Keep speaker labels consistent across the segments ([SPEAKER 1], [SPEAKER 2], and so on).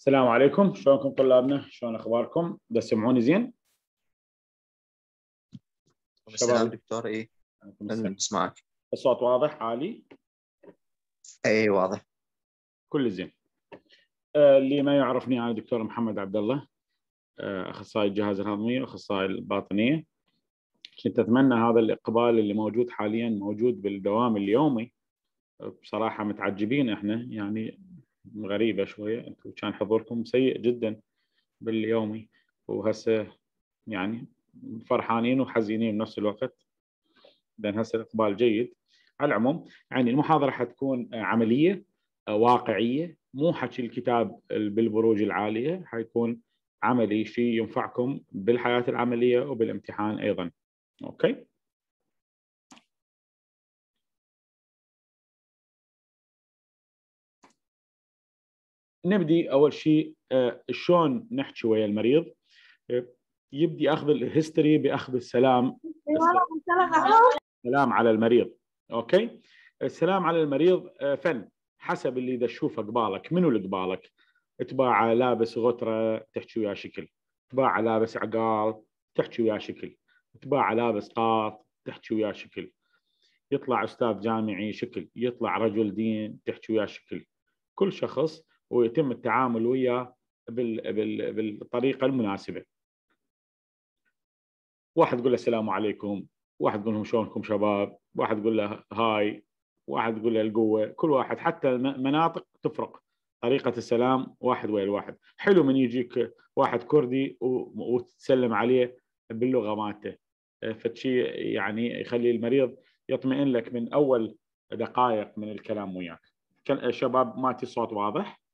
[SPEAKER 1] السلام عليكم، شلونكم طلابنا؟ شلون اخباركم؟ دا تسمعوني زين؟
[SPEAKER 2] السلام دكتور. ايه نسمعك.
[SPEAKER 1] الصوت واضح عالي؟
[SPEAKER 2] ايه واضح.
[SPEAKER 1] كل زين. اللي ما يعرفني انا دكتور محمد عبد الله، اخصائي الجهاز الهضمي واخصائي الباطنيه. كنت اتمنى هذا الاقبال اللي موجود حاليا موجود بالدوام اليومي. بصراحه متعجبين احنا، يعني غريبه شويه، انتم كان حضوركم سيء جدا باليومي، وهسه يعني فرحانين وحزينين بنفس الوقت، لان هسه الاقبال جيد. على العموم يعني المحاضره حتكون عمليه واقعيه، مو حكي الكتاب بالبروج العاليه، حيكون عملي، شيء ينفعكم بالحياه العمليه وبالامتحان ايضا. اوكي. نبدي اول شيء شلون نحكي ويا المريض. يبدي اخذ الهيستوري باخذ السلام على المريض. اوكي. السلام على المريض فن، حسب اللي اذا تشوفه قبالك، منو اللي قبالك؟ تباعه لابس غتره تحكي وياه شكل، تباعه لابس عقال تحكي وياه شكل، تباعه لابس قاط تحكي وياه شكل، يطلع استاذ جامعي شكل، يطلع رجل دين تحكي وياه شكل. كل شخص ويتم التعامل وياه بالطريقه المناسبه. واحد يقول له السلام عليكم، واحد يقول لهم شلونكم شباب، واحد يقول له هاي، واحد يقول له القوه. كل واحد حتى المناطق تفرق، طريقه السلام واحد ويا الواحد. حلو من يجيك واحد كردي وتسلم عليه باللغه مالته، فشي يعني يخلي المريض يطمئن لك من اول دقائق من الكلام وياك. شباب مالتي الصوت واضح؟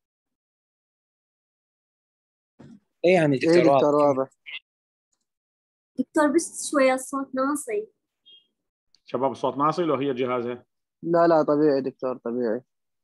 [SPEAKER 3] ايه يعني دكتور
[SPEAKER 2] واضح.
[SPEAKER 4] دكتور بس شوية الصوت ناصي.
[SPEAKER 1] شباب الصوت ناصي لو هي جهازها؟
[SPEAKER 2] لا طبيعي دكتور، طبيعي.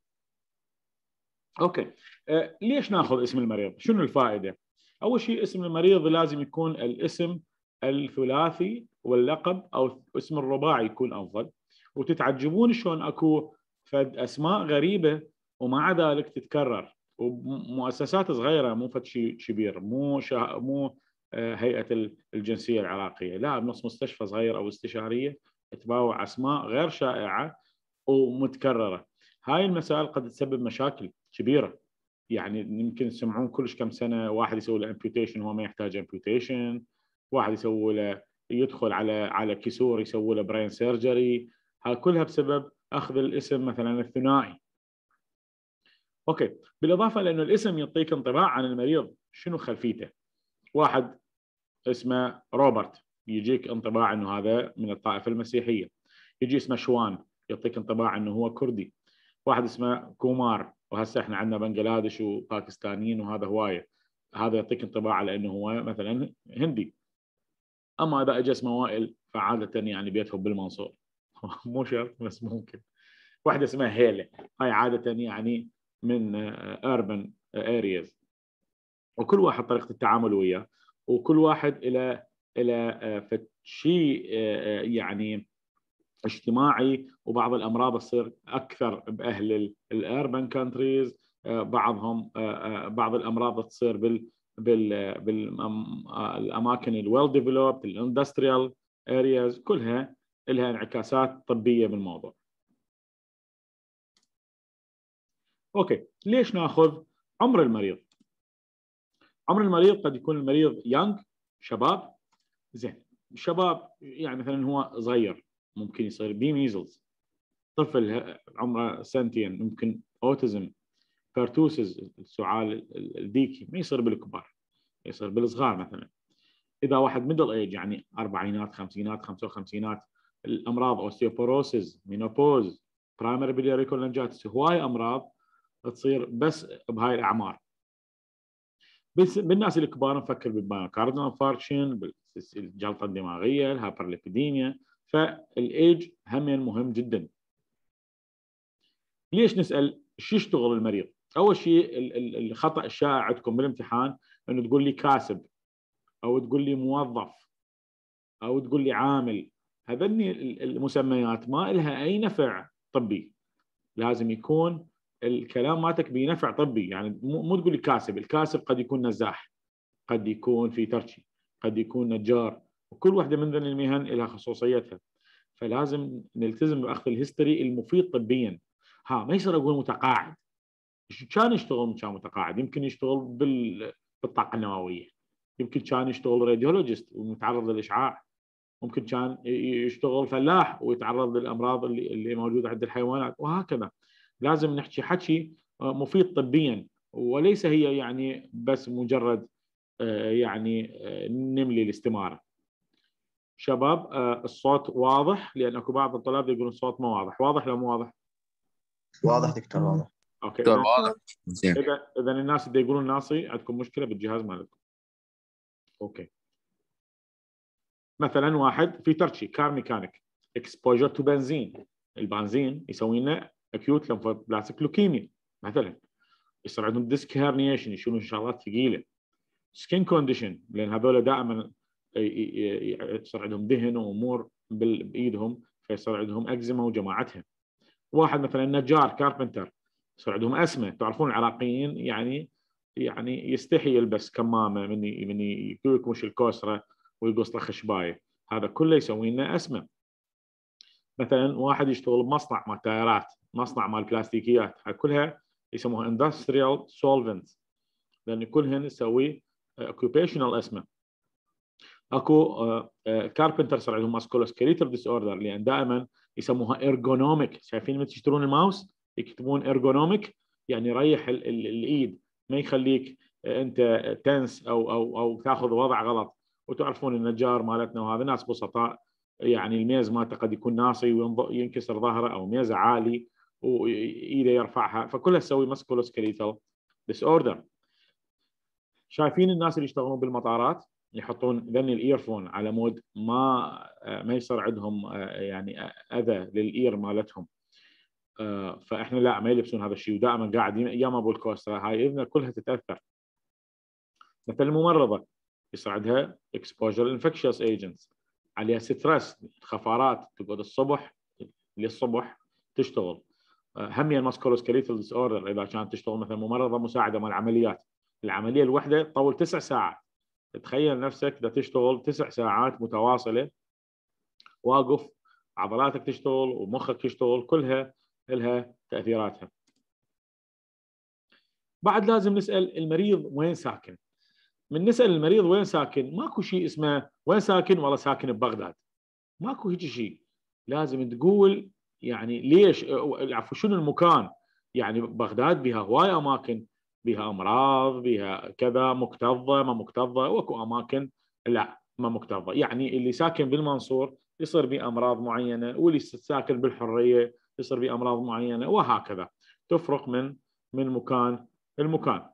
[SPEAKER 1] اوكي. ليش ناخذ اسم المريض؟ شنو الفائده؟ اول شيء اسم المريض لازم يكون الاسم الثلاثي واللقب، او اسم الرباعي يكون افضل. وتتعجبون شلون اكو فد اسماء غريبه ومع ذلك تتكرر، ومؤسسات صغيره، مو فد شيء كبير، مو هيئه الجنسيه العراقيه، لا، بنص مستشفى صغير او استشاريه تباوع اسماء غير شائعه ومتكرره. هاي المسائل قد تسبب مشاكل كبيره. يعني يمكن تسمعون كلش كم سنه واحد يسوي له امبيوتيشن وهو ما يحتاج امبيوتيشن، واحد يسوي له يدخل على كسور يسوي له براين سيرجري. هاي كلها بسبب اخذ الاسم مثلا الثنائي. اوكي. بالاضافه لانه الاسم يعطيك انطباع عن المريض، شنو خلفيته. واحد اسمه روبرت يجيك انطباع انه هذا من الطائفه المسيحيه. يجي اسمه شوان يعطيك انطباع انه هو كردي. واحد اسمه كومار، وهسه احنا عندنا بنغلاديش وباكستانيين وهذا هوايه، هذا يعطيك انطباع على انه هو مثلا هندي. اما اذا اجى اسمه وائل فعاده يعني بيتهم بالمنصور مو شرط بس ممكن. واحده اسمها هيله، هاي عاده يعني من urban areas. وكل واحد طريقه التعامل وياه، وكل واحد الى شيء يعني اجتماعي. وبعض الامراض تصير اكثر باهل الاربن كانتريز، بعض الامراض تصير بالاماكن الويل ديفلوبد، الاندستريال ارياز، كلها لها انعكاسات طبيه بالموضوع. اوكي. ليش ناخذ عمر المريض؟ عمر المريض قد يكون المريض يانج، شباب. زين، شباب يعني مثلا هو صغير ممكن يصير بي ميزلز، طفل عمره سنتين ممكن اوتيزم، بيرتوسز السعال الديكي، ما يصير بالكبار، يصير بالصغار. مثلا اذا واحد ميدل ايج يعني اربعينات خمسينات 55، الامراض اوستيوبوروسيس، مينوبوز، برايمري بيلياري كولانجايتس، هواي امراض تصير بس بهاي الاعمار. بس بالناس الكبار نفكر بالمايوكاردال انفاركشن، بالجلطه الدماغيه، الهايبرليبيديميا. فالايج هم مهم جدا. ليش نسال شو يشتغل المريض؟ اول شيء الخطا الشائع عندكم بالامتحان انه تقول لي كاسب، او تقول لي موظف، او تقول لي عامل. هذني المسميات ما لها اي نفع طبي. لازم يكون الكلام مالتك بنفع طبي، يعني مو تقول لي كاسب، الكاسب قد يكون نزاح، قد يكون في ترشي، قد يكون نجار، وكل واحده من ذي المهن لها خصوصيتها. فلازم نلتزم باخذ الهيستوري المفيد طبيا. ما يصير اقول متقاعد. كان يشتغل كان متقاعد، يمكن يشتغل بالطاقه النوويه، يمكن كان يشتغل راديولوجيست ومتعرض للاشعاع، ممكن كان يشتغل فلاح ويتعرض للامراض اللي موجوده عند الحيوانات، وهكذا. لازم نحكي حكي مفيد طبيا، وليس هي يعني بس مجرد يعني نملي الاستماره. شباب الصوت واضح؟ لان اكو بعض الطلاب يقولون الصوت ما واضح. واضح لو مو واضح؟
[SPEAKER 2] واضح دكتور، واضح.
[SPEAKER 1] اوكي.
[SPEAKER 3] دكتور واضح زين.
[SPEAKER 1] اذا الناس اللي يقولون ناصي عندكم مشكله بالجهاز مالكم. اوكي. مثلا واحد في ترشي كار ميكانيك، اكسبوجر تو بنزين، البنزين يسوي لنا اكيوت لمفوبلاستيك لوكيميا مثلا، يصير عندهم ديسك هيرنيشن، يشيلون شغلات ثقيله. سكين كونديشن، لان هذول دائما يصير عندهم دهن وامور بايدهم، فيصير عندهم اكزيما وجماعتها. واحد مثلا نجار كاربنتر، يصير عندهم اسمه. تعرفون العراقيين يعني يستحي يلبس كمامه من يكوش الكوسره ويقص له خشبايه، هذا كله يسوي لنا اسمه. مثلا واحد يشتغل بمصنع مال تايرات، مصنع مال بلاستيكيات، هاي كلها يسموها اندستريال سولفنتس، لان كلهن يسوي اوكيوبيشنال اسمه. اكو كاربنتر صار عندهم ماسكولوسكيليتال ديس اوردر، لان دائما يسموها ايرجونوميك. شايفين لما تشترون الماوس يكتبون ايرجونوميك، يعني يريح الايد، ما يخليك انت تنس او تاخذ وضع غلط. وتعرفون النجار مالتنا وهذا ناس بسطاء، يعني الميز مالته قد يكون ناصي وينكسر ظهره، او ميزه عالي وايده يرفعها، فكلها تسوي ماسكولوسكيليتال ديس اوردر. شايفين الناس اللي يشتغلون بالمطارات يحطون ذني الايرفون على مود ما يصير عندهم يعني اذى للاير مالتهم. فاحنا لا، ما يلبسون هذا الشيء، ودائما قاعد ياما ابو الكوسترا، هاي اذنه كلها تتاثر. مثل الممرضه يصير عندها اكسبوجر انفكشوس ايجنتس، عليها ستريس، خفارات، تقعد الصبح للصبح تشتغل. هميا ماسكولوسكيليتال ديس اوردر، اذا كانت تشتغل مثلا ممرضه مساعده مال عمليات، العمليه الواحده تطول 9 ساعات. تخيل نفسك دا تشتغل 9 ساعات متواصله واقف، عضلاتك تشتغل ومخك يشتغل، كلها لها تاثيراتها. بعد لازم نسال المريض وين ساكن. من نسال المريض وين ساكن، ماكو شيء اسمه وين ساكن والله ساكن ببغداد، ماكو هيك شيء. لازم تقول يعني ليش، عفوا شنو المكان. يعني بغداد بها هواي اماكن، بها امراض، بها كذا، مكتظه ما مكتظه، واكو اماكن لا ما مكتظه. يعني اللي ساكن بالمنصور يصير به امراض معينه، واللي ساكن بالحريه يصير به امراض معينه، وهكذا تفرق من مكان لمكان.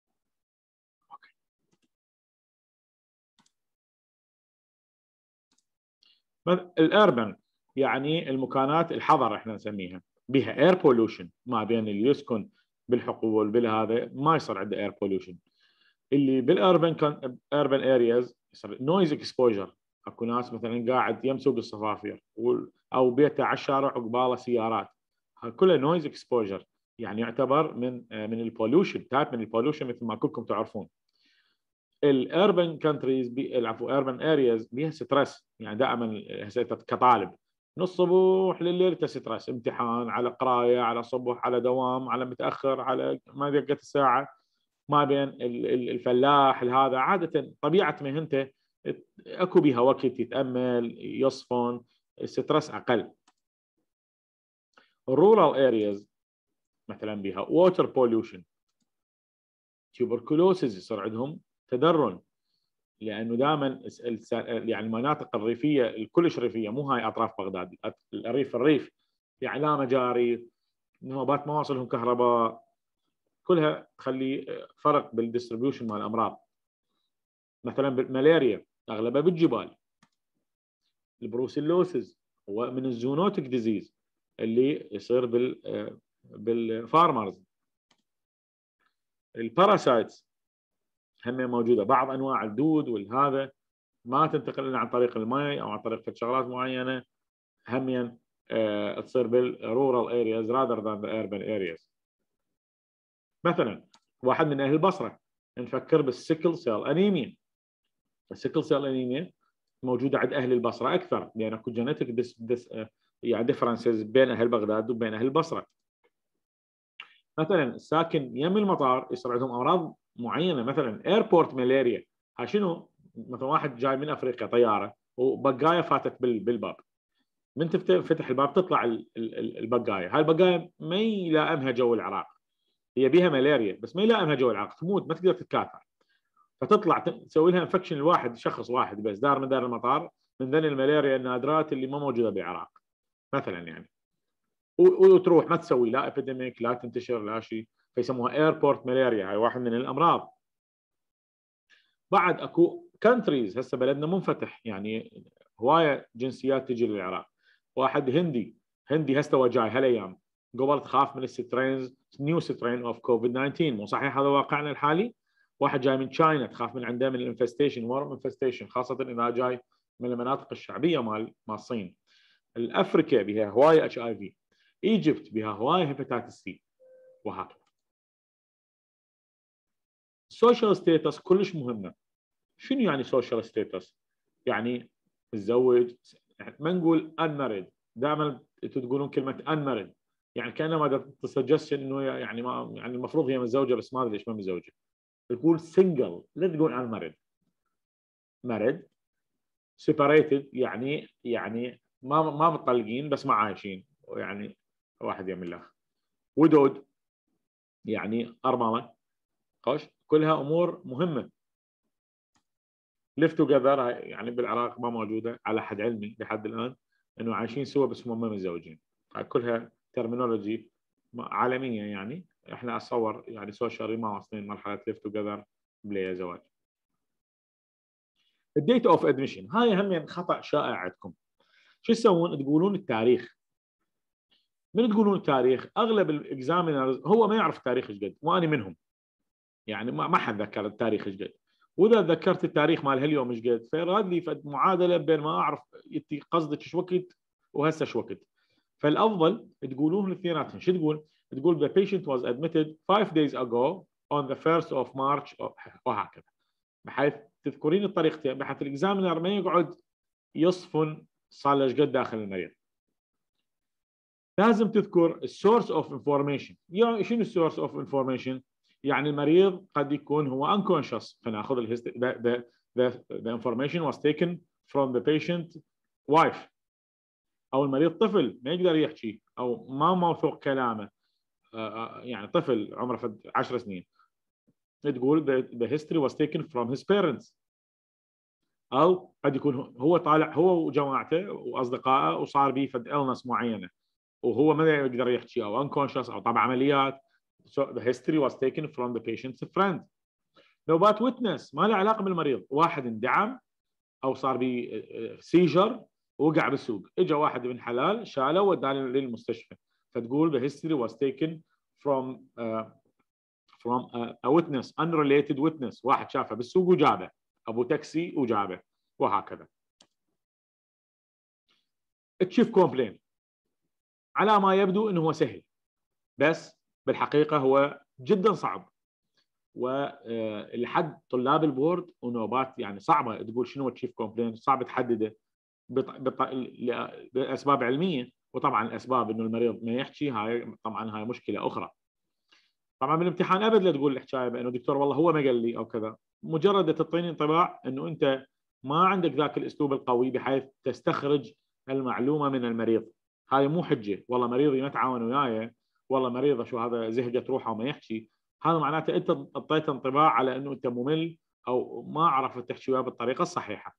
[SPEAKER 1] الاربن يعني المكانات الحضر احنا نسميها، بها اير بولوشن، ما بين اللي يسكن بالحقول بالهذا ما يصير عنده اير بولوشن. اللي بالاربن كان اربن ارياز يصير نويز اكسبوجر، اكو ناس مثلا قاعد يم سوق الصفافير او بيته على الشارع عقباله سيارات، كله نويز اكسبوجر، يعني يعتبر من البولوشن، تايب من البولوشن مثل ما كلكم تعرفون. الاربن كانتريز عفوا اربن ارياز بيها ستريس، يعني دائما كطالب من الصبح لليل ستريس، امتحان على قرايه على صبح على دوام على متاخر على ما دقت الساعه، ما بين الفلاح هذا عاده طبيعه مهنته اكو بها وقت يتامل يصفن، الستريس اقل. الرورال ارياز مثلا بها ووتر بوليوشن، تيوبركلوسيس يصير عندهم تدرن، لانه دائما يعني المناطق الريفيه الكلش ريفيه، مو هاي اطراف بغداد، الريف يعني لا مجاري، نوبات ما واصلهم كهرباء، كلها تخلي فرق بالديستريبيوشن مال الامراض. مثلا بالملاريا اغلبها بالجبال. البروسيلوسيس هو من الزونوتيك ديزيز اللي يصير بالفارمرز. الباراسايتس هم موجوده، بعض انواع الدود والهذا ما تنتقل لنا عن طريق الماء او عن طريق شغلات معينه، هم تصير بالرورال ارياز rather than the urban areas. مثلا واحد من اهل البصره نفكر بالسيكل سيل انيميا. السيكل سيل انيميا موجوده عند اهل البصره اكثر، لان اكو جينيتك يعني ديفرنسز بين اهل بغداد وبين اهل البصره. مثلا الساكن يم المطار يصير عندهم امراض معينه، مثلا ايربورت مالاريا. ها شنو؟ مثلا واحد جاي من افريقيا طياره وبقايه فاتت بالباب، من تفتح الباب تطلع البقايه، هاي البقايه ما يلائمها جو العراق، هي بيها ملاريا بس ما يلائمها جو العراق، تموت ما تقدر تتكاثر، فتطلع تسوي لها انفكشن لواحد شخص واحد بس دار من دار المطار من ذن الملاريا النادرات اللي ما موجوده بالعراق مثلا يعني، وتروح ما تسوي لا ابيديميك لا تنتشر لا شيء، فيسموها ايربورت ملاريا، هاي واحد من الامراض. بعد اكو كانتريز، هسه بلدنا منفتح يعني هوايه جنسيات تجي للعراق. واحد هندي هسه هو جاي هالايام، قبل تخاف من السترينز نيو سترين اوف كوفيد 19، مو صحيح هذا واقعنا الحالي؟ واحد جاي من تشاينا تخاف من عنده من الانفستيشن ورم انفستيشن، خاصه اذا جاي من المناطق الشعبيه مال الصين. الافريكا بها هوايه اتش اي في، ايجيبت بها هوايه هيباتيتس سي، وهكذا. السوشيال ستيتس كلش مهمه. شنو يعني سوشيال ستيتس؟ يعني متزوج، يعني ما نقول unmarried، دائما انتم تقولون كلمه unmarried يعني كانما تسجستشن انه يعني ما يعني المفروض هي متزوجه بس ما ادري ليش ما متزوجه. تقول single، لا تقول unmarried. married separated يعني ما متطلقين بس ما عايشين، يعني واحد يم الله. widowed يعني ارمله. خوش، كلها امور مهمه. live together يعني بالعراق ما موجوده على حد علمي لحد الان، انه عايشين سوا بس هم ما متزوجين. كلها ترمينولوجي عالميه، يعني احنا اتصور يعني سوشيالي ما واصلين مرحله live together بلا زواج. الديت اوف ادميشن هاي هم خطا شائع عندكم. شو تسوون؟ تقولون التاريخ. من تقولون التاريخ اغلب الاكزامينرز هو ما يعرف التاريخ ايش قد، وانا منهم يعني ما حد ذكر التاريخ ايش قد، واذا ذكرت التاريخ مال هاليوم ايش قد فيراد لي معادله بين ما اعرف انت قصدك ايش وقت وهسه ايش وقت. فالافضل تقولون الاثنيناتهم. شو تقول؟ تقول the patient was admitted 5 days ago on the 1st of March وهكذا، بحيث تذكرين الطريقتين بحيث الاكزامينر ما يقعد يصفن صار له ايش قد داخل المريض. لازم تذكر السورس اوف انفورميشن. يعني شنو السورس اوف انفورميشن؟ يعني المريض قد يكون هو unconscious، فناخذ the information was taken from the patient wife، او المريض طفل ما يقدر يحكي او ما موثوق كلامه، يعني طفل عمره 10 سنين، تقول the history was taken from his parents. او قد يكون هو طالع هو وجماعته واصدقائه وصار به فد illness معينه وهو ما يقدر يحكي او unconscious او طبعا عمليات. So the history was taken from the patient's friend. نوبات ويتنس ما له علاقه بالمريض، واحد اندعم او صار به سيجر وقع بالسوق، اجى واحد من حلال شاله وداه للمستشفى، فتقول the history was taken from a witness unrelated witness، واحد شافه بالسوق وجابه، ابو تاكسي وجابه، وهكذا. تشيف كومبلين على ما يبدو انه هو سهل، بس بالحقيقه هو جدا صعب، ولحد طلاب البورد ونوبات يعني صعبه تقول شنو التشيف كومبلين، صعب تحدده لاسباب علميه، وطبعا الاسباب انه المريض ما يحكي هاي طبعا هاي مشكله اخرى. طبعا بالامتحان ابد لا تقول الحكايه بانه دكتور والله هو ما قال لي او كذا، مجرد تعطيني انطباع انه انت ما عندك ذاك الاسلوب القوي بحيث تستخرج المعلومه من المريض. هاي مو حجه والله مريضي ما تعاون وياي، والله مريضه شو هذا زهقت روحه وما يحكي، هذا معناته انت اعطيت انطباع على انه انت ممل او ما عرفت تحكي وياه بالطريقه الصحيحه.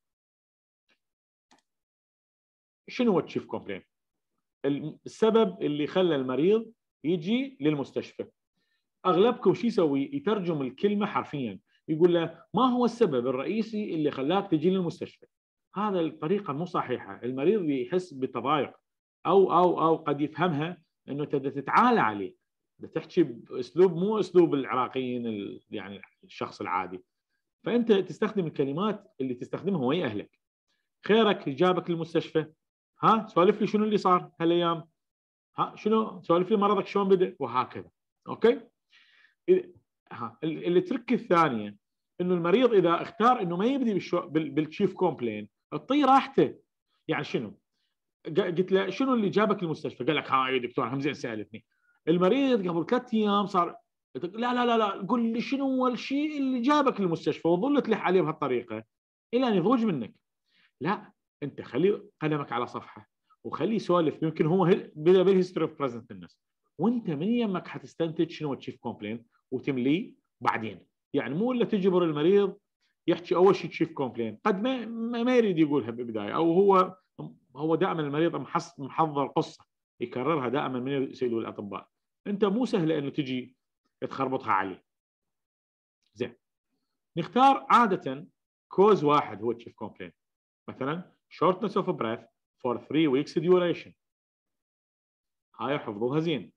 [SPEAKER 1] شنو هو التشيف كومبلين؟ السبب اللي خلى المريض يجي للمستشفى. اغلبكم شو يسوي؟ يترجم الكلمه حرفيا، يقول له ما هو السبب الرئيسي اللي خلاك تجي للمستشفى. هذا الطريقه مو صحيحه، المريض يحس بتضايق او قد يفهمها انه تتعالى عليه، تحكي باسلوب مو اسلوب العراقيين يعني الشخص العادي، فانت تستخدم الكلمات اللي تستخدمها ويا اهلك. خيرك جابك للمستشفى، ها سولف لي شنو اللي صار هالايام، ها شنو سولف لي مرضك شلون بدا، وهكذا. اوكي. الترك الثانيه انه المريض اذا اختار انه ما يبدي بالتشيف كومبلين تطي راحته. يعني شنو؟ قلت له شنو اللي جابك المستشفى؟ قال لك ها يا دكتور هم زين سالتني. المريض قبل 3 ايام صار لا قل لي شنو هو الشيء اللي جابك للمستشفى، وظل تلح عليه بهالطريقه الى ان يضوج منك. لا، انت خلي قلمك على صفحه وخليه يسولف، يمكن هو بدا بالهيستوري اوف بريزنت الناس، وانت من يمك حتستنتج شنو التشيف كومبلين وتمليه بعدين. يعني مو الا تجبر المريض يحكي اول شيء تشيف كومبلين، قد ما يريد يقولها بالبدايه، او هو دائما المريض محضر قصه يكررها دائما من يسالوا الاطباء. انت مو سهله انه تجي تخربطها عليه. زين، نختار عاده كوز واحد هو التشيف كومبلين، مثلا shortness of breath for 3 weeks duration. هاي حفظوها زين.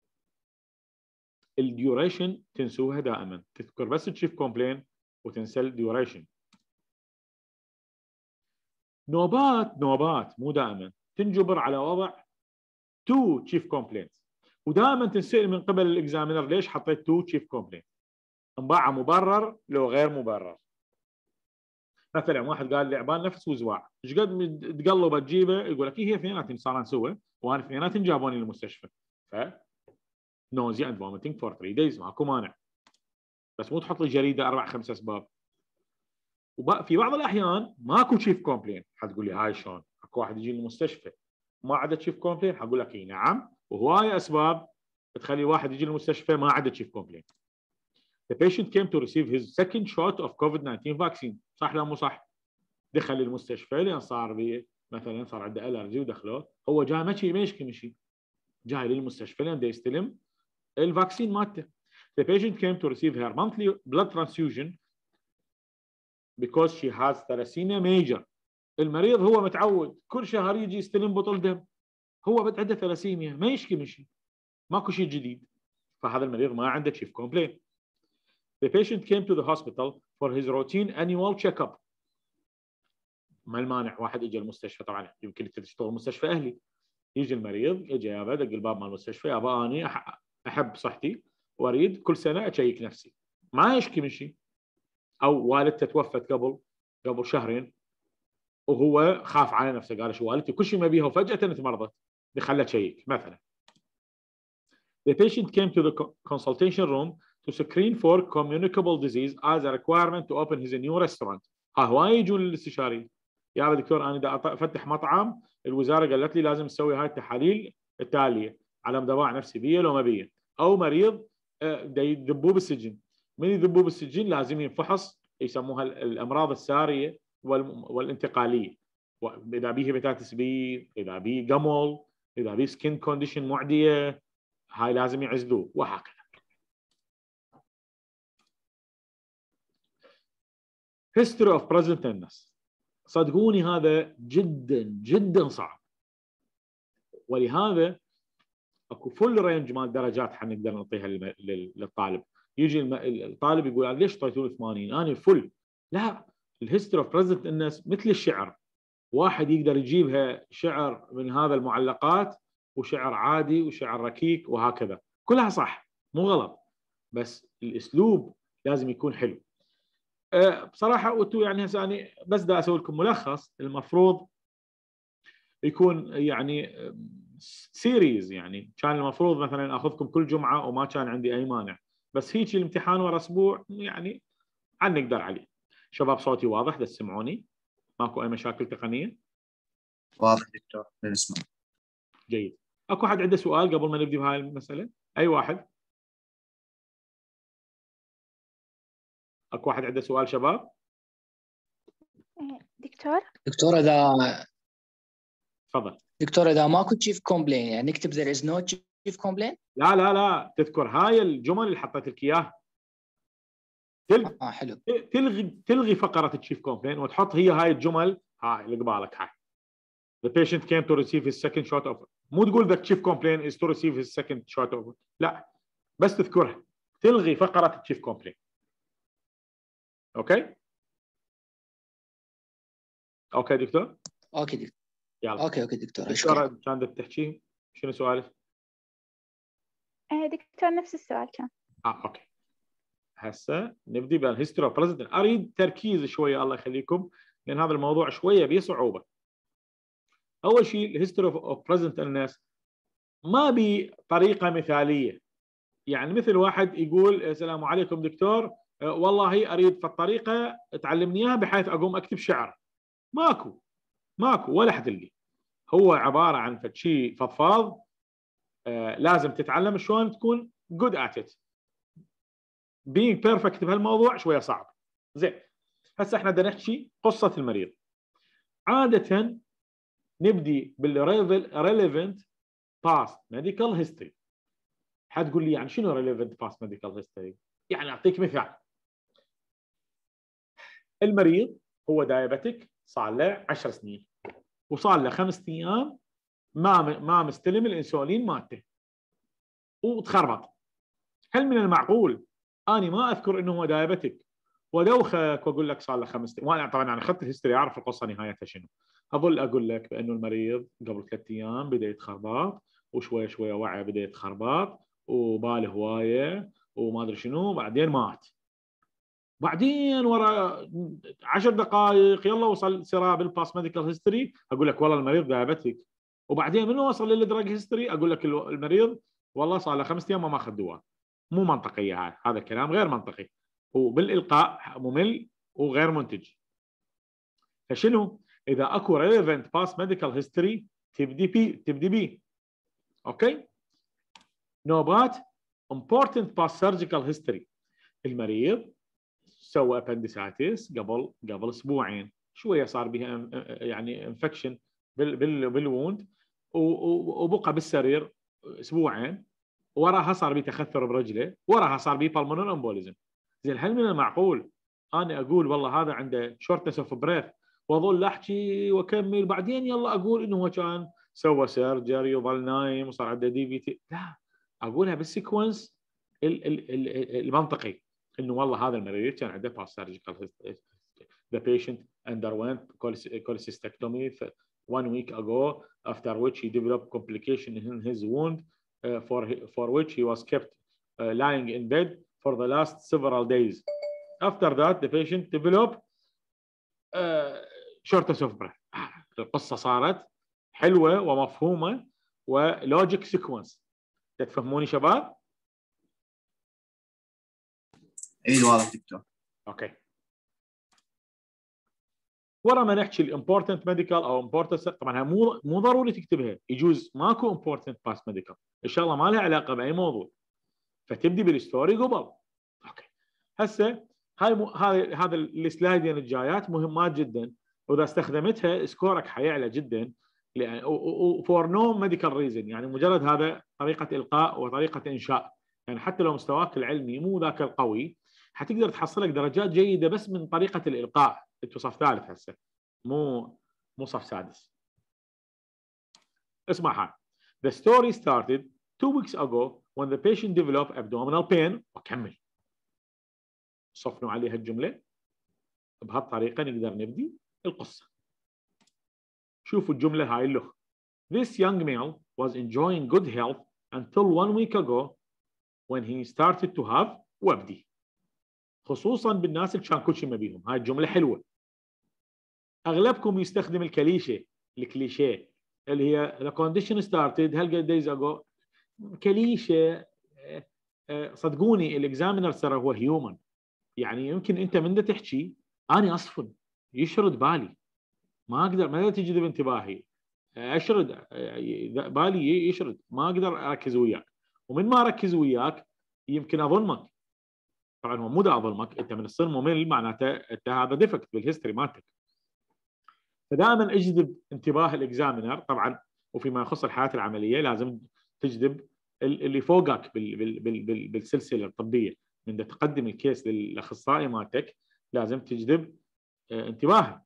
[SPEAKER 1] الديوريشن تنسوها دائما، تذكر بس التشيف كومبلين وتنسى الديوريشن. نوبات مو دائما، تنجبر على وضع 2 تشيف كومبلينز، ودائما تنسال من قبل الاكزامينر ليش حطيت 2 تشيف كومبلين، انباعه مبرر لو غير مبرر. مثلا واحد قال لي عبان نفس وزواع، ايش قد تقلب تجيبه يقول لك هي اثنيناتهم صار نسوى وانا اثنيناتهم جابوني للمستشفى. ف نوزيا اند فوميتنج فور 3 دايز ماكو مانع، بس مو تحط لي جريده 4-5 اسباب. وفي بعض الاحيان ماكو تشيف كومبلين، حتقول لي هاي شلون؟ اكو واحد يجي للمستشفى ما عنده تشيف كومبلين، حقول لك اي نعم، وهوايه اسباب تخلي واحد يجي للمستشفى ما عنده تشيف كومبلين. The patient came to receive his second shot of COVID-19 vaccine. صح لا مو صح؟ دخل المستشفى لان صار به مثلا صار عنده الرجي ودخلوه، هو جاي ما يشكي جاي للمستشفى لان يستلم الفاكسين مالته. The patient came to receive her monthly blood transfusion because she has thalassemia major. المريض هو متعود كل شهر يجي يستلم بطل دم، هو عنده ثلاسيميا ما يشكي من شيء، ماكو شيء جديد، فهذا المريض ما عنده تشيف كومبلين. The patient came to the hospital for his routine annual checkup. ما المانع واحد يجي المستشفى، طبعا يمكن تشتغل مستشفى اهلي، يجي المريض يجي يابا دق الباب مال المستشفى، يابا اني احب صحتي واريد كل سنه اشيك نفسي، ما يشكي من شيء. او والدته توفت قبل شهرين وهو خاف على نفسه، قال شو والدتي كل شيء ما بيها وفجاه تمرضت بخلها تشيك مثلا. The patient came to the consultation room to screen for communicable disease as a requirement to open his new restaurant. هواي يجون للاستشاري، يا دكتور انا دا افتح مطعم، الوزاره قالت لي لازم تسوي هاي التحاليل التاليه على دواء نفسي بيه لو ما بيه. او مريض يذبوه بالسجن، من يذبوه بالسجن لازم ينفحص، يسموها الامراض الساريه والانتقاليه، اذا بيه هيباتيتس بي، اذا بيه قمل، اذا بيه سكين كونديشن معديه، هاي لازم يعزلوه وهكذا. history of present tense، صدقوني هذا جدا صعب، ولهذا اكو فل رينج مال درجات حنقدر نعطيها للطالب. يجي الطالب يقول ليش طيتوا 80؟ انا فل. لا، الهيستوري اوف بريزنت الناس مثل الشعر، واحد يقدر يجيبها شعر من هذا المعلقات وشعر عادي وشعر ركيك وهكذا، كلها صح مو غلط، بس الاسلوب لازم يكون حلو. بصراحه وانتم يعني هسه انا بس دا اسوي لكم ملخص، المفروض يكون يعني سيريز، يعني كان المفروض مثلا اخذكم كل جمعه وما كان عندي اي مانع، بس هيك الامتحان ورا اسبوع يعني نقدر عليه. شباب صوتي واضح؟ دا تسمعوني؟ ماكو اي مشاكل تقنيه؟
[SPEAKER 2] واضح دكتور نسمع.
[SPEAKER 1] جيد. اكو حد عنده سؤال قبل ما نبدي بهاي المساله؟ اي واحد؟ اكو واحد عنده سؤال شباب؟
[SPEAKER 3] دكتور اذا
[SPEAKER 1] تفضل.
[SPEAKER 3] دكتور اذا ماكو تشيف كومبلين يعني نكتب there is no chief complaint؟
[SPEAKER 1] لا تذكر هاي الجمل اللي حطيت لك اياها،
[SPEAKER 3] حلو.
[SPEAKER 1] تلغي فقره التشيف كومبلين وتحط هي هاي الجمل هاي اللي قبالك هاي. The patient came to receive his second shot of، مو تقول the chief complaint is to receive his second shot of، لا بس تذكرها، تلغي فقره التشيف كومبلين. اوكي دكتور؟
[SPEAKER 3] اوكي دكتور.
[SPEAKER 1] يلا
[SPEAKER 3] اوكي دكتور.
[SPEAKER 1] دكتورة كان بدك تحكي شنو سؤالك؟
[SPEAKER 5] دكتور نفس السؤال كان.
[SPEAKER 1] اوكي هسه نبدي بالهيستوري اوف بريزنت. اريد تركيز شويه الله يخليكم، لان هذا الموضوع شويه به صعوبه. اول شيء الهيستوري اوف بريزنت الناس ما بطريقه مثاليه، يعني مثل واحد يقول السلام عليكم دكتور، والله اريد في الطريقه تعلمني اياها بحيث اقوم اكتب شعر. ماكو ولا حتلقي. هو عباره عن شيء فضفاض، لازم تتعلم شلون تكون good at it. being perfect بهالموضوع شويه صعب. زين، هسه احنا بدنا نحكي قصه المريض. عاده نبدي بالريليفنت past medical history. حتقول لي يعني شنو relevant past medical history؟ يعني اعطيك مثال. المريض هو دايابيتك صار له 10 سنين، وصار له 5 ايام ما مستلم الانسولين مالته وتخربط. هل من المعقول اني ما اذكر انه هو دايابيتك ودوخك واقول لك صار له 5 وانا طبعا انا اخذت الهيستوري اعرف القصه نهايتها شنو. اظل اقول لك بانه المريض قبل 3 ايام بدا يتخربط، وشويه شويه وعي بدا يتخربط وباله هوايه وما ادري شنو، بعدين مات. بعدين ورا 10 دقائق يلا وصل سراب الباس ميديكال هيستوري، اقول لك والله المريض دايابيتك. وبعدين من وصل للدراج هيستوري اقول لك المريض والله صار له 5 ايام ما اخذ دواء. مو منطقيه هذا الكلام غير منطقي، وبالالقاء ممل وغير منتج. فشنو؟ اذا اكو ريليفنت باس ميديكال هيستوري تبدي بيه. اوكي؟ نوبات important past surgical history. المريض سوى ابندسايتس قبل اسبوعين، شويه صار بها يعني انفكشن بالووند وبقى بالسرير اسبوعين، وراها صار بيه تخثر برجله، وراها صار بيه بالمونر امبوليزم. زين، هل من المعقول انا اقول والله هذا عنده شورتنس اوف بريث واظل احكي واكمل بعدين يلا اقول انه هو كان سوى سيرجري وظل نايم وصار عنده دي في تي؟ لا، اقولها بالسيكونس المنطقي، انه والله هذا المريض كان عنده باست سيرجيكال. The patient underwent cholecystectomy 1 week ago, after which he developed complication in his wound, for which he was kept lying in bed for the last several days. After that, the patient developed shortness of breath. القصة صارت حلوة ومفهومة ولوجيك سيكونس. تفهموني شباب؟
[SPEAKER 2] اي واضح دكتور.
[SPEAKER 1] اوكي. ورا ما نحكي الامبورتنت ميديكال او امبورتنت، طبعا مو ضروري تكتبها، يجوز ماكو امبورتنت باست ميديكال، ان شاء الله ما لها علاقه باي موضوع، فتبدي بالستوري قبل. اوكي. هسه هذا السلايدين الجايات مهمات جدا، واذا استخدمتها سكورك حيعلى جدا، لان فور نو ميديكال ريزن، يعني مجرد هذا طريقه القاء وطريقه انشاء، يعني حتى لو مستواك العلمي مو ذاك القوي حتقدر تحصل لك درجات جيده بس من طريقه الالقاء. انتوا صف ثالث هسه، مو صف سادس. اسمع هاي. The story started 2 weeks ago when the patient developed abdominal pain. وكمل. صفنوا عليها الجمله. بهالطريقه نقدر نبدي القصه. شوفوا الجمله هاي اللغة. This young male was enjoying good health until 1 week ago when he started to have وابدي. خصوصا بالناس اللي كان كل شيء ما بيهم. هاي الجمله حلوه. اغلبكم يستخدم الكليشيه اللي هي the condition started هل days ago. كليشيه. صدقوني الاكزامينر ترى هو هيومن، يعني يمكن انت من تحكي انا اصفن يشرد بالي، ما اقدر ما تجذب انتباهي، اشرد بالي يشرد، ما اقدر اركز وياك، ومن ما اركز وياك يمكن اظلمك. طبعا هو مو دا اظلمك، انت من تصير ممل معناته انت هذا ديفكت بالهيستوري مالتك. فدائما اجذب انتباه الاكزامينر طبعا، وفيما يخص الحياه العمليه لازم تجذب اللي فوقك بالسلسله الطبيه. من تقدم الكيس للاخصائي مالتك لازم تجذب انتباهه.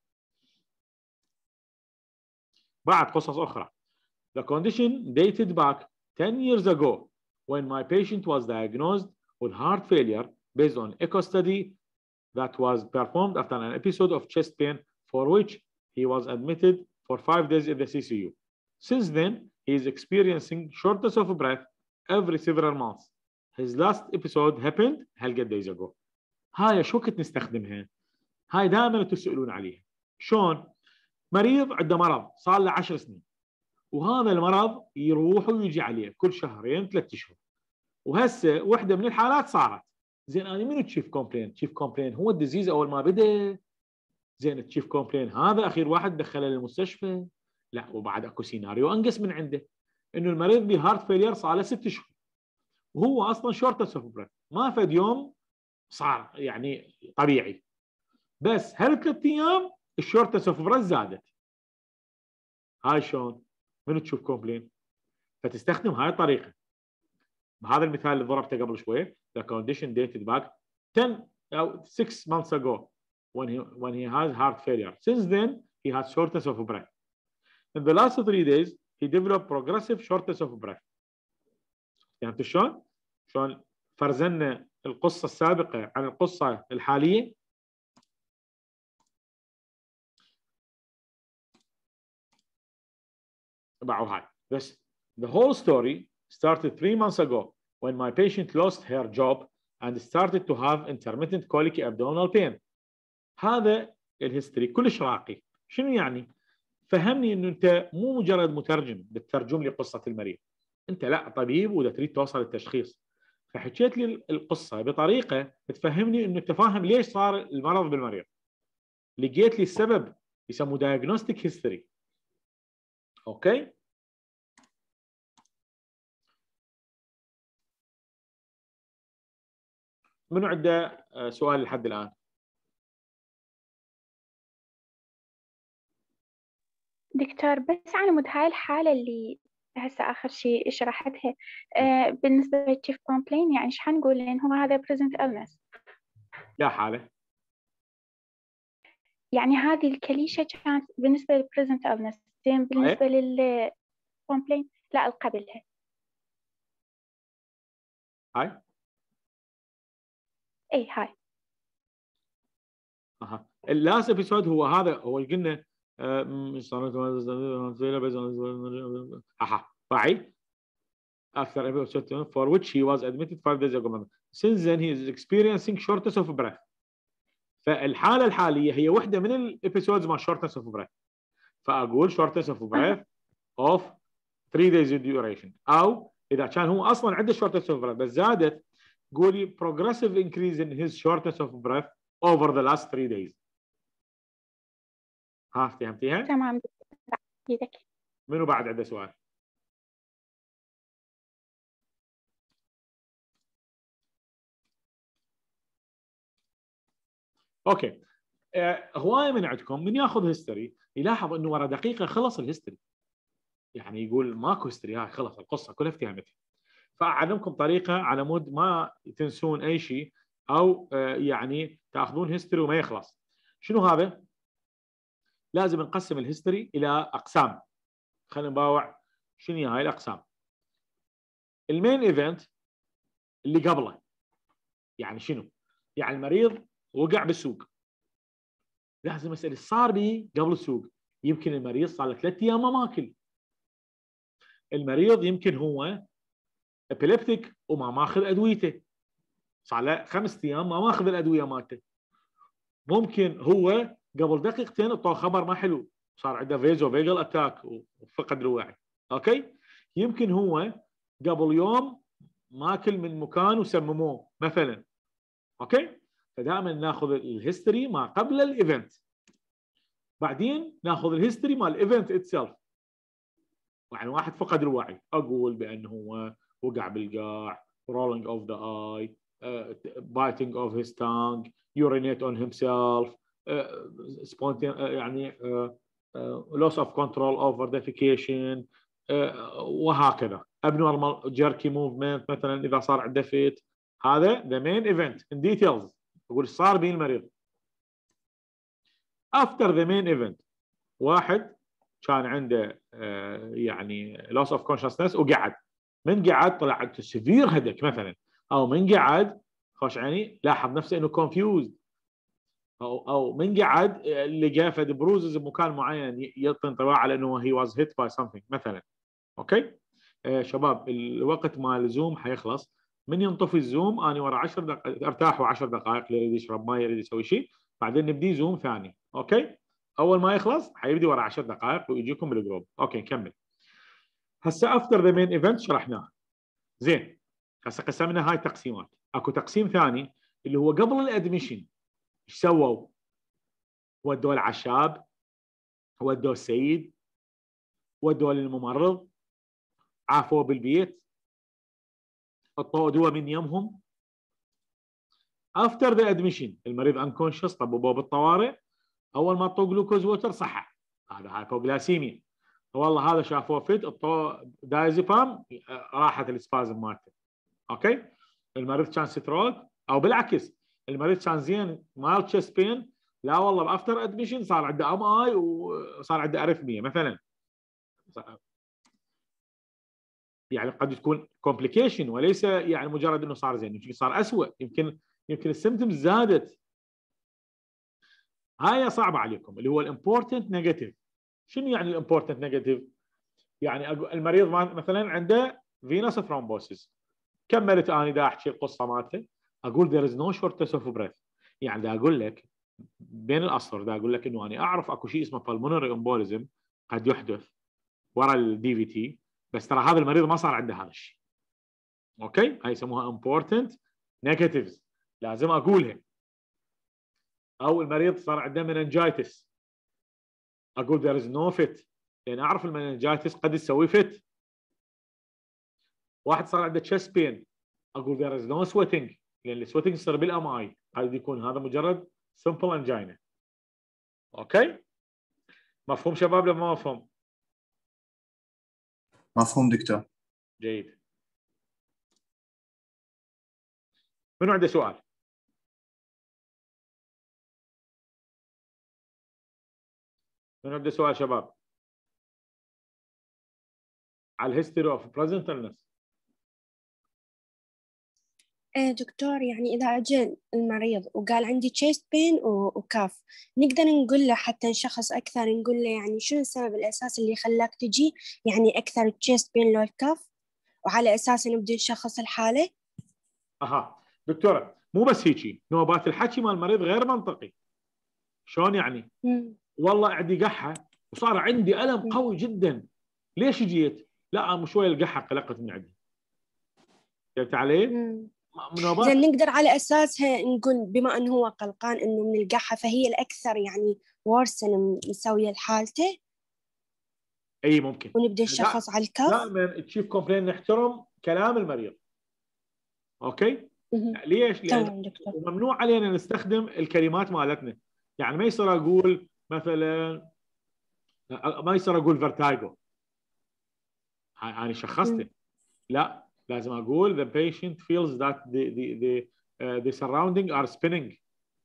[SPEAKER 1] بعد قصص اخرى. The condition dated back 10 years ago when my patient was diagnosed with heart failure based on echo study that was performed after an episode of chest pain for which he was admitted for 5 days in the CCU. Since then, he is experiencing shortness of breath every several months. His last episode happened هل قد days ago. هاي شو كنت نستخدمها؟ هاي دائما تسألون عليها. شلون؟ مريض عنده مرض صار له 10 سنين، وهذا المرض يروح ويجي عليه كل شهرين 3 اشهر، وهسه وحده من الحالات صارت. زين انا منو تشيف كومبلين؟ تشيف كومبلين هو الديزيز اول ما بدا. زين التشيف كومبلين هذا اخير واحد دخله للمستشفى. لا، وبعد اكو سيناريو انقص من عنده، انه المريض بهارت فيلير صار له 6 اشهر، وهو اصلا شورتس اوف بريث، ما فد يوم صار يعني طبيعي، بس هل 3 ايام الشورتس اوف بريث زادت. هاي شلون؟ منو تشوف كومبلين؟ فتستخدم هاي الطريقه. بهذا المثال اللي ضربته قبل شوي، the condition dated back 10 أو 6 months ago when he has heart failure. Since then he has shortness of breath. In the last 3 days he developed progressive shortness of breath. يعني شلون؟ شلون فرزنا القصه السابقه عن القصه الحاليه. تبعوا هاي بس. The whole story started 3 months ago when my patient lost her job and started to have intermittent colicky abdominal pain. هذا الهيستوري كلش راقي. شنو يعني؟ فهمني انه انت مو مجرد مترجم بتترجم لي قصه المريض، انت لا طبيب ودا تريد توصل للتشخيص، فحكيت لي القصه بطريقه تفهمني انه انت فاهم ليش صار المرض بالمريض. لقيت لي السبب، يسموه diagnostic history. اوكي؟ منو عنده سؤال لحد الان؟
[SPEAKER 5] دكتور، بس على مود هاي الحالة اللي هسه آخر شيء شرحتها، بالنسبة للتشيف كومبلين يعني ايش حنقول؟ لأن هو هذا present illness.
[SPEAKER 1] يا حاله؟
[SPEAKER 5] يعني هذه الكليشة كانت بالنسبة للpresent illness، زين بالنسبة للكومبلين لا قبلها.
[SPEAKER 1] هاي؟
[SPEAKER 5] اي هاي.
[SPEAKER 1] اها اللاست ابيسود هو هذا، هو اللي قلنا باعي after episode for which he was admitted 5 days ago. Since then he is experiencing shortness of breath. فالحالة الحالية هي واحدة من الابيسودز مع shortness of breath. فأقول shortness of breath of 3 days duration، أو إذا كان هو أصلا عنده shortness of breath بس زادت، قولي progressive increase in his shortness of breath over the last 3 days. ها فهمتيها؟
[SPEAKER 5] تمام. ايدك.
[SPEAKER 1] منو بعد عنده سؤال؟ اوكي. هوايه من عندكم من ياخذ هيستوري يلاحظ انه ورا دقيقه خلص الهيستوري، يعني يقول ماكو هيستوري، هاي خلص القصه كلها افتهمتها. فاعلمكم طريقه على مود ما تنسون اي شيء، او يعني تاخذون هيستوري وما يخلص. شنو هذا؟ لازم نقسم الهيستوري الى اقسام. خلينا نباوع شنو هاي الاقسام. المين ايفنت اللي قبله، يعني شنو؟ يعني المريض وقع بالسوق، لازم اسال ايش صار به قبل السوق. يمكن المريض صار له 3 ايام ما ماكل، المريض يمكن هو ابيليبتيك وما ماخذ ادويته، صار له 5 ايام ما ماخذ الادويه مالته. ممكن هو قبل دقيقتين اعطوه خبر ما حلو، صار عنده فيزو فيجل اتاك وفقد الوعي. اوكي؟ يمكن هو قبل يوم ماكل من مكان وسمموه مثلا. اوكي؟ فدائما ناخذ الهيستوري ما قبل الايفنت، بعدين ناخذ الهيستوري مال الايفنت اتسلف. يعني واحد فقد الوعي، اقول بانه هو وقع بالقاع، rolling of the eye, biting of his tongue, urinate on himself, يعني loss of control over defecation، وهكذا abnormal jerky movement مثلا اذا صار عنده فيت. هذا the main event in details، اقول صار به المريض. after the main event، واحد كان عنده يعني loss of consciousness وقعد، من قعد طلع عنده severe headache مثلا، او من قعد خوش عيني لاحظ نفسه انه confused، او من قعد لقى فد بروزز بمكان معين يعطي انطباع على انه he was hit by something مثلا. اوكي شباب الوقت مال الزوم حيخلص، من ينطفي الزوم انا ورا 10 دقائق ارتاحوا 10 دقائق، اللي يريد يشرب ماء يريد يسوي شيء، بعدين نبدي زوم ثاني. اوكي، اول ما يخلص حيبدي ورا 10 دقائق ويجيكم بالجروب. اوكي نكمل. هسه افتر ذا مين ايفنت شرحناه. زين، هسه قسمنا هاي تقسيمات. اكو تقسيم ثاني اللي هو قبل الادميشن. ايش سووا؟ ودوا العشاب، ودوا السيد، ودوا للممرض، عافوا بالبيت، حطوا دواء من يمهم. افتر ذا ادميشن المريض انكونشس، طببوه بالطوارئ، اول ما طوا جلوكوز ووتر صحى، هذا هايبوغلاسيميا. والله هذا شافوه فت، حطوا دايزيبام، راحت السبازم مالته. اوكي، المريض كان ستروك، او بالعكس المريض كان زين مال تشست بين، لا والله بافتر ادميشن صار عنده ام اي وصار عنده ارثميا مثلا. يعني قد تكون كومبليكيشن وليس يعني مجرد انه صار زين، يمكن صار اسوء، يمكن السيمتومز زادت. هاي صعبه عليكم، اللي هو الامبورتنت نيجاتيف. شنو يعني الامبورتنت نيجاتيف؟ يعني المريض مثلا عنده فينوس ثرومبوسيس، كملت اني دا احكي القصه مالته، اقول there is no shortness of breath. يعني دا اقول لك بين الاسطر، دا اقول لك انه انا اعرف اكو شيء اسمه pulmonary embolism قد يحدث ورا الدي في تي، بس ترى هذا المريض ما صار عنده هذا الشيء. اوكي، هاي يسموها important negatives، لازم اقولها. او المريض صار عنده meningitis، اقول there is no fit، لان اعرف المننجايتس قد تسوي fit. واحد صار عنده chest pain، اقول there is no sweating، لان السويتنج يصير بالام اي، قد يكون هذا مجرد simple angina. اوكي، مفهوم شباب ولا ما مفهوم؟
[SPEAKER 2] مفهوم دكتور.
[SPEAKER 1] جيد. منو عنده سؤال؟ منو عنده سؤال شباب؟ على الهيستوري اوف بريزنت illness.
[SPEAKER 6] ايه دكتور، يعني إذا أجى المريض وقال عندي chest pain وكاف، نقدر نقول له حتى نشخص أكثر، نقول له يعني شنو السبب الأساسي اللي خلاك تجي يعني أكثر chest pain لو الكاف، وعلى أساسه نبدأ نشخص الحالة؟
[SPEAKER 1] اها دكتوره، مو بس هيجي، نوبات الحكي مال المريض غير منطقي. شلون يعني؟ والله عندي قحه وصار عندي الم قوي جدا. ليش جيت؟ لا مو شويه القحه قلقت من عندي. فهمت علي؟ نوبات.
[SPEAKER 6] إذا نقدر على أساسها نقول بما أنه هو قلقان إنه من القحة فهي الأكثر يعني ورسن مسوية لحالته.
[SPEAKER 1] اي ممكن.
[SPEAKER 6] ونبدأ نشخص على الكف.
[SPEAKER 1] دائما تشيف كومبلين نحترم كلام المريض. اوكي؟ ليش؟ لأن ممنوع علينا نستخدم الكلمات مالتنا. يعني ما يصير اقول مثلا، ما يصير اقول فيرتايجو، انا شخصته. لا، لازم اقول the patient feels that the surrounding are spinning.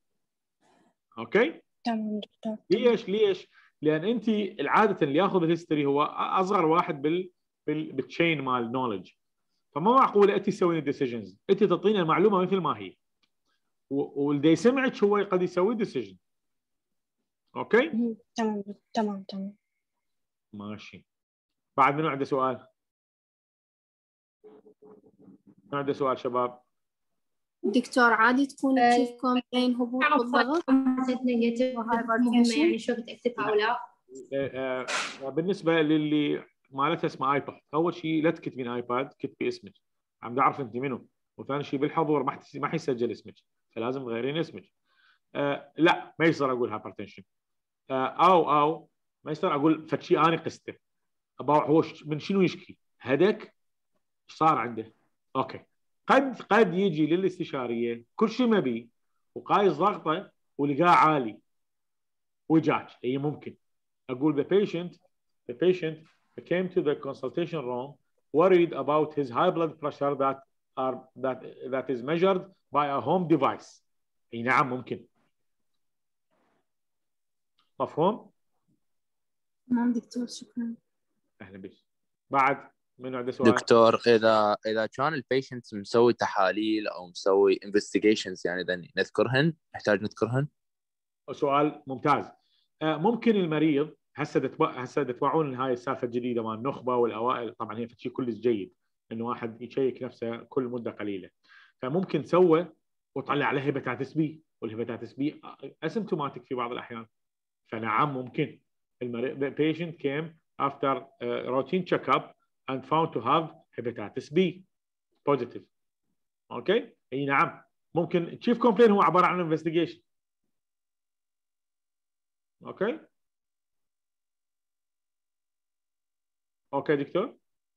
[SPEAKER 1] اوكي؟
[SPEAKER 6] تمام دكتور.
[SPEAKER 1] ليش؟ لان انت العاده اللي ياخذ الهيستوري هو اصغر واحد بالتشين مال نولج، فما معقوله انت تسوين ديسيجنز، انت تعطينا المعلومه مثل ما هي، واللي يسمعك هو قد يسوي ديسيجن. اوكي؟
[SPEAKER 6] تمام
[SPEAKER 1] ماشي. بعد منو عنده سؤال؟ منو عنده سؤال شباب؟
[SPEAKER 4] دكتور عادي تكون تشيف كومبلين هبوط بالضغط
[SPEAKER 7] مهمة يعني شو بتكتب او لا؟
[SPEAKER 1] بالنسبه للي مالتها اسمه ايباد، اول شيء لا تكتبين ايباد، كتبي اسمك، عم اعرف انت منو، وثاني شيء بالحضور ما حيسجل اسمك، فلازم تغيرين اسمك. لا ما يصير اقول هايبرتنشن، او ما يصير اقول فشي اني قسته، هو من شنو يشكي؟ هدك ايش صار عنده؟ اوكي، قد يجي للاستشاريه كل شيء ما بيه وقايس ضغطه ولقاه عالي وجاك، هي ممكن اقول the patient came to the consultation room worried about his high blood pressure that is measured by a home device. اي نعم ممكن. مفهوم؟
[SPEAKER 4] تمام دكتور، شكرا.
[SPEAKER 1] اهلا بك. بعد من عنده سؤال؟
[SPEAKER 8] دكتور، اذا كان البيشنت مسوي تحاليل او مسوي انفستيجيشنز، يعني اذا نحتاج نذكرهن؟
[SPEAKER 1] سؤال ممتاز. ممكن المريض هسه تتوعون هاي السالفه الجديده مال النخبه والاوائل، طبعا هي شيء كلش جيد، انه واحد يشيك نفسه كل مده قليله. فممكن سوى وطلع عليه هيباتيتس بي، والهيباتيتس بي اسيمتوماتيك في بعض الاحيان. فنعم ممكن المريض the patient came after routine checkup and found to have hepatitis B positive. اوكي؟ اي نعم ممكن chief complaint هو عباره عن investigation. اوكي؟ اوكي دكتور؟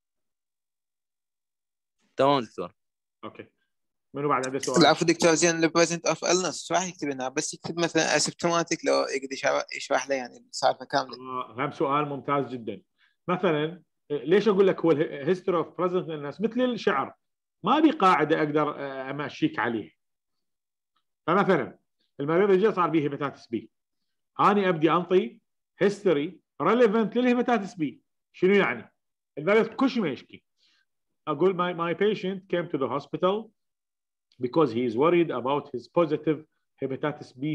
[SPEAKER 8] تمام دكتور.
[SPEAKER 1] اوكي. منو بعد عنده سؤال؟
[SPEAKER 9] العفو دكتور. زين البريزنت اوف النس راح يكتب لنا، بس يكتب مثلا اسيمتوماتيك لو يقدر يشرح له يعني السالفه كامله.
[SPEAKER 1] هم سؤال ممتاز جدا. مثلا ليش اقول لك هو الهيستوري اوف بريزنت الناس مثل الشعر، ما بي قاعده اقدر امشيك عليه. فمثلا المريض يجي صار به هيباتيتس بي، اني ابدي انطي هيستوري ريليفنت للهيباتيتس بي. شنو يعني؟ المريض كل شيء ما يشكي، اقول my patient came to the hospital because he is worried about his positive hepatitis B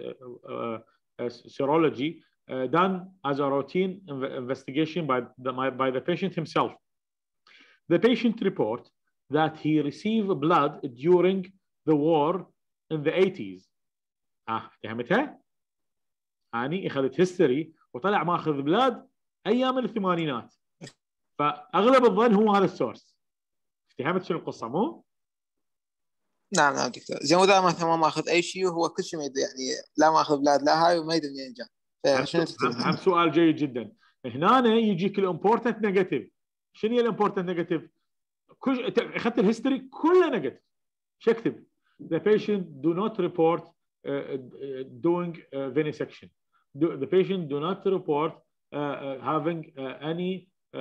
[SPEAKER 1] serology done as a routine investigation by the patient himself. The patient report that he received blood during the war in the 80s. فهمتها؟ أني أخذت هيستوري وطلع ماخذ بلاد أيام الثمانينات، فأغلب الظن هو هذا السورس. فهمت شنو القصة مو؟
[SPEAKER 9] نعم نعم دكتور. زين وإذا مثلا ما ماخذ أي شيء وهو كل شيء يعني لا ماخذ بلاد لا هاي وما يدري منين جاء، فشنو تكتب؟
[SPEAKER 1] هم سؤال جيد جدا. هنا يجيك الامبورتنت نيجاتيف. شنو هي الامبورتنت نيجاتيف؟ اخذت الهيستوري كله نيجاتيف. شو اكتب؟ The patient do not report doing venesection. The patient do not report having any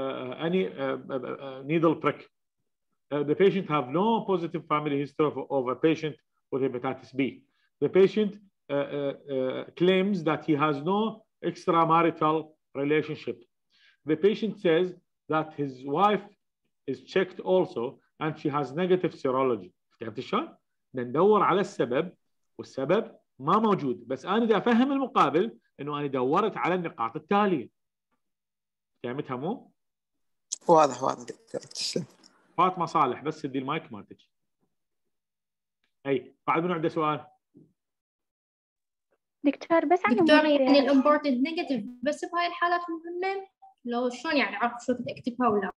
[SPEAKER 1] needle prick. The patient have no positive family history of a patient with hepatitis B. The patient claims that he has no extramarital relationship. The patient says that his wife is checked also and she has negative serology. فهمت شلون؟ ندور على السبب والسبب ما موجود، بس انا بدي افهم المقابل انه انا دورت على النقاط التاليه. فهمتها مو؟
[SPEAKER 9] واضح واضح دكتور. تسلم.
[SPEAKER 1] فاطمه صالح بس ادي المايك مالتك. اي بعد منو عنده سؤال؟
[SPEAKER 5] دكتور بس عن
[SPEAKER 7] دكتور يعني الامبورتد نيجاتيف بس بهاي الحالات مهمة، لو شلون يعني اعرف شو اكتبها ولا؟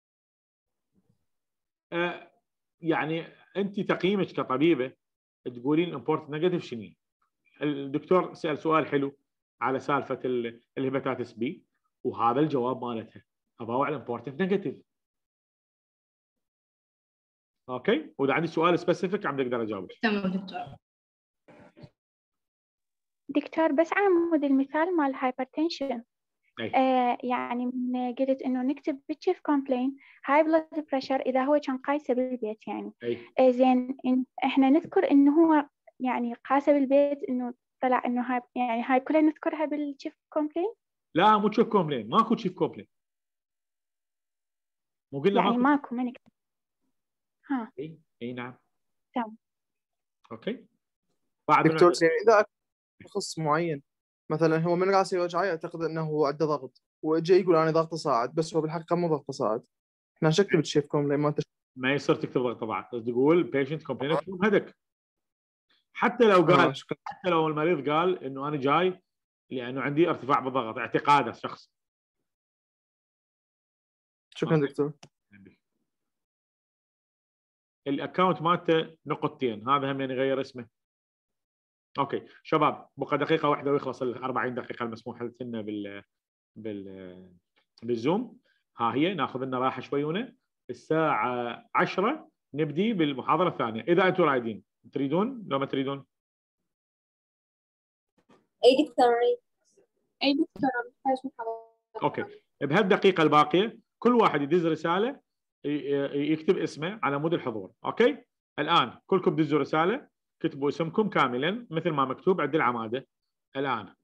[SPEAKER 1] يعني انت تقييمك كطبيبه تقولين امبورتد نيجاتيف شنو؟ الدكتور سأل سؤال حلو على سالفه الهيباتيتس بي وهذا الجواب مالتها، ابغى على امبورتد نيجاتيف. اوكي، واذا عندي سؤال سبيسيفيك عم اقدر اجاوبك.
[SPEAKER 7] تمام دكتور.
[SPEAKER 5] دكتور بس على مود المثال مال الهايبرتنشن، يعني من قلت انه نكتب بالتشيف كومبلين هاي بلاد بريشر اذا هو كان قايسه بالبيت يعني. زين احنا نذكر انه هو يعني قاسه بالبيت، انه طلع انه هاي يعني هاي كلها نذكرها بالتشيف كومبلين؟
[SPEAKER 1] لا مو تشيف كومبلين، ماكو تشيف كومبلين. مو قلنا
[SPEAKER 5] يعني ماكو ما نكتب. ها
[SPEAKER 1] اي نعم.
[SPEAKER 5] تمام.
[SPEAKER 1] اوكي. بعد
[SPEAKER 10] دكتور اذا شخص معين مثلا هو من راسه وجعه يعتقد انه هو عنده ضغط واجى يقول انا ضغطي صاعد، بس هو بالحقيقه مو ضغطه صاعد، احنا نكتب تشيف كومبلين ما
[SPEAKER 1] يصير تكتب ضغط طبعا، تقول بيشنت كومبلين فروم هيدك. حتى لو قال حتى لو المريض قال انه انا جاي لانه عندي ارتفاع بالضغط، اعتقاده الشخص.
[SPEAKER 10] شكرا دكتور.
[SPEAKER 1] الاكونت مالته نقطتين، هذا هم يغير اسمه. اوكي شباب بقى دقيقه واحده ويخلص ال 40 دقيقه المسموحه لنا بالزوم. ها هي ناخذ لنا راحه شويونه، الساعه 10 نبدي بالمحاضره الثانيه اذا انتم رايدين. تريدون لو ما تريدون؟
[SPEAKER 6] اي دكتور.
[SPEAKER 4] اي دكتور.
[SPEAKER 1] اوكي بهالدقيقه الباقيه كل واحد يدز رساله يكتب اسمه على مود الحضور. اوكي الان كلكم دزوا رساله كتبوا اسمكم كاملا مثل ما مكتوب عند العماده الان.